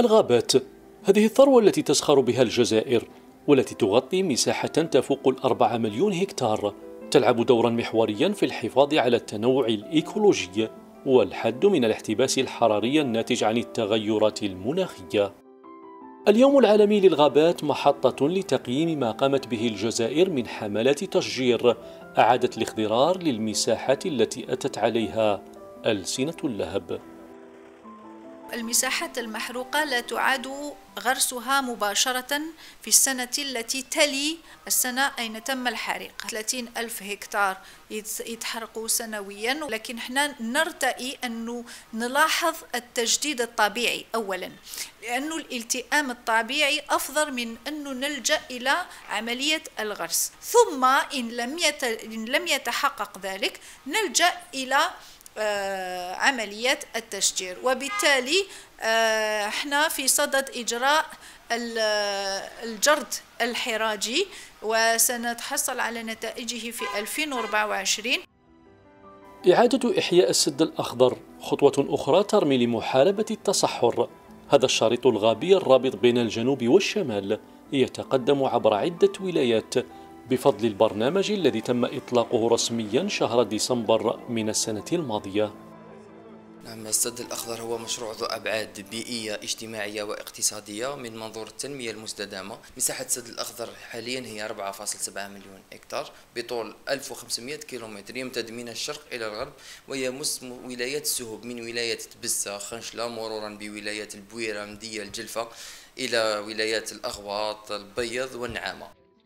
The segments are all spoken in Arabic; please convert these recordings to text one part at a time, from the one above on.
الغابات، هذه الثروة التي تزخر بها الجزائر والتي تغطي مساحة تفوق 4 مليون هكتار، تلعب دورا محوريا في الحفاظ على التنوع الإيكولوجي والحد من الاحتباس الحراري الناتج عن التغيرات المناخية. اليوم العالمي للغابات محطة لتقييم ما قامت به الجزائر من حملات تشجير أعادت الاخضرار للمساحات التي أتت عليها ألسنة اللهب. المساحات المحروقة لا تعاد غرسها مباشرة في السنة التي تلي السنة أين تم الحريق. 30 ألف هكتار يتحرقوا سنويا، لكن احنا نرتئي أنه نلاحظ التجديد الطبيعي أولا، لأنه الالتئام الطبيعي أفضل من أنه نلجأ إلى عملية الغرس، ثم إن لم يتحقق ذلك نلجأ إلى عملية التشجير. وبالتالي احنا في صدد إجراء الجرد الحراجي وسنتحصل على نتائجه في 2024. إعادة إحياء السد الأخضر خطوة أخرى ترمي لمحاربة التصحر. هذا الشريط الغابي الرابط بين الجنوب والشمال يتقدم عبر عدة ولايات بفضل البرنامج الذي تم إطلاقه رسميا شهر ديسمبر من السنة الماضية. نعم، السد الأخضر هو مشروع ذو أبعاد بيئية اجتماعية واقتصادية من منظور التنمية المستدامة. مساحة السد الأخضر حاليا هي 4.7 مليون هكتار بطول 1500 كيلومتر، يمتد من الشرق إلى الغرب ويمس ولايات السهوب من ولاية تبسة خنشلة مرورا بولايات البويرة مدية الجلفة إلى ولايات الأغواط البيض والنعامة.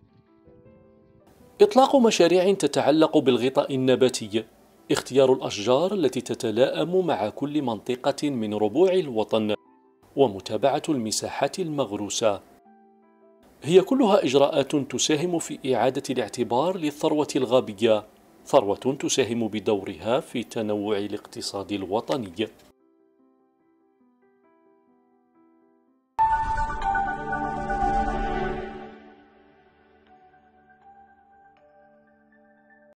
إطلاق مشاريع تتعلق بالغطاء النباتي، اختيار الأشجار التي تتلائم مع كل منطقة من ربوع الوطن، ومتابعة المساحات المغروسة، هي كلها إجراءات تساهم في إعادة الاعتبار للثروة الغابية، ثروة تساهم بدورها في تنوع الاقتصاد الوطني.